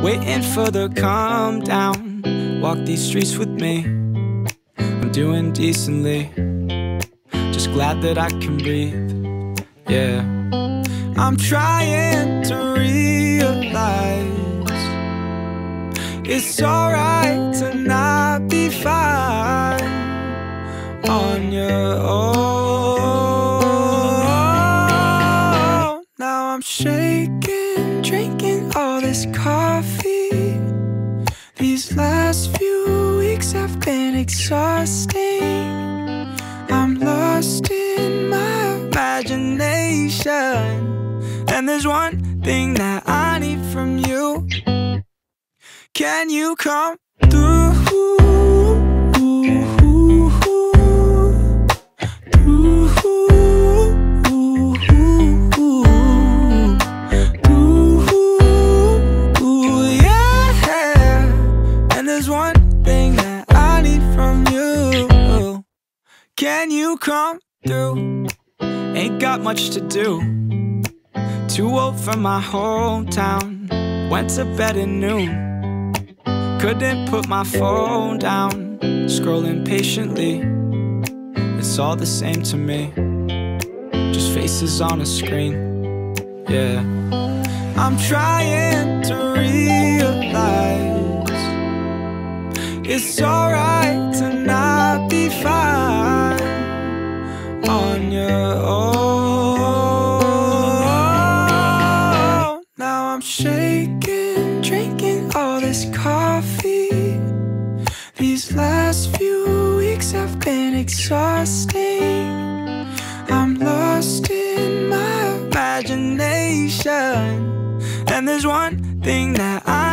waiting for the calm down. Walk these streets with me, I'm doing decently, just glad that I can breathe, yeah. I'm trying to realize it's alright to not be fine on your own. Now I'm shaking, drinking all this coffee. These last few weeks have been exhausting. I'm lost in my imagination, and there's one thing that I need from you. Can you come through? Can you come through? Ain't got much to do, too old for my hometown. Went to bed at noon, couldn't put my phone down. Scrolling patiently, it's all the same to me, just faces on a screen, yeah. I'm trying to realize it's alright to not be fine on your own. Now I'm shaking, drinking all this coffee. These last few weeks have been exhausting. I'm lost in my imagination, and there's one thing that I